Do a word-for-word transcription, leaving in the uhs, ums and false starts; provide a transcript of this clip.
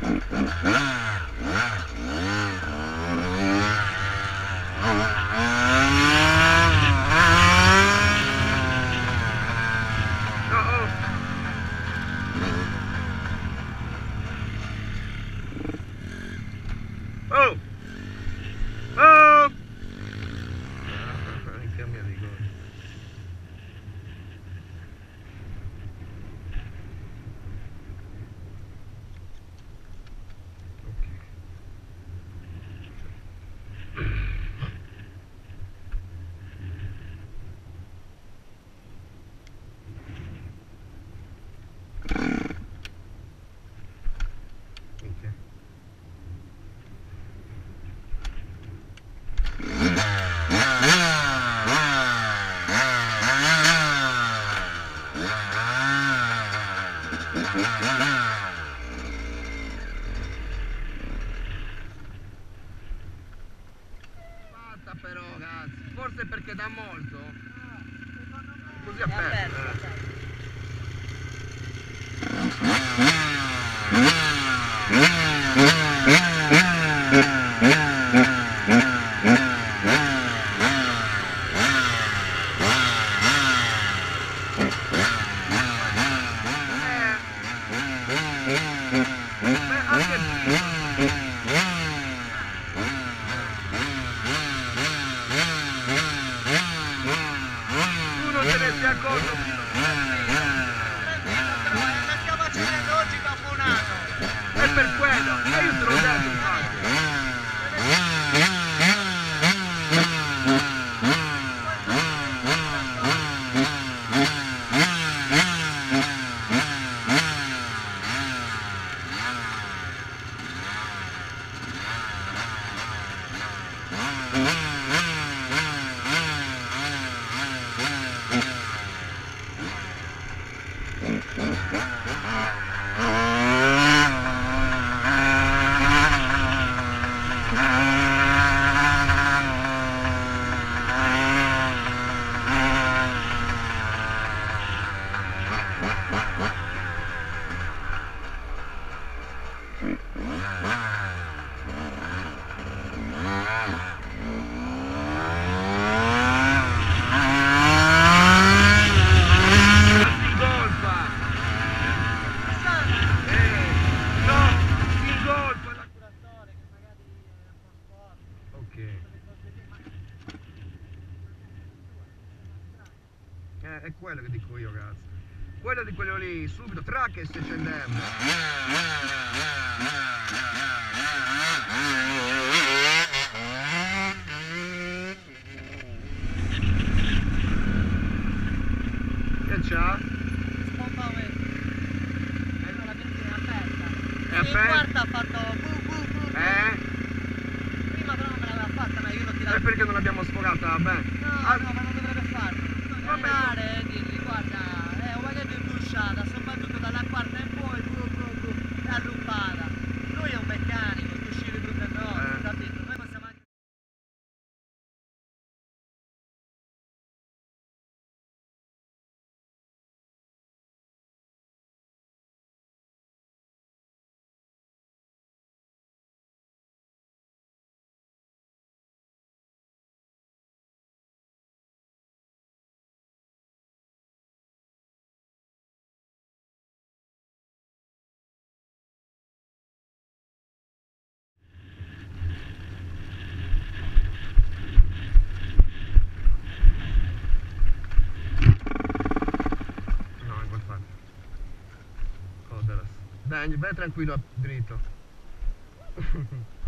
Oh! Oh! Cambia di cosa. Fatta però, ragazzi, forse perché dà molto. Così aperto. Tu non te ne sei accorto è per quello, e io te l'ho detto infatti. Eh, è quello che dico io, ragazzi. Quello di quello lì, subito, track e stai scendendo. Che c'ha? Spompa questo. Eh no, la benzina è aperta. È Il aperta? quarto ha fatto bu bu bu bu. Eh? Prima però non me l'aveva fatta, ma io l'ho tirata. E perché non l'abbiamo sfogata? Vabbè. No, Ah, no, ma non dovrebbe farlo. Vabbè. Andare e dirgli, guarda, è un vaghetto in busciata, soprattutto dalla quarta in poi, bu bu bu, è arrubbata. Lui è un meccanico, che uscire brutto e no, Eh. capito? Noi possiamo anche... No, è col fatto. Cosa? Dai, vai tranquillo, dritto.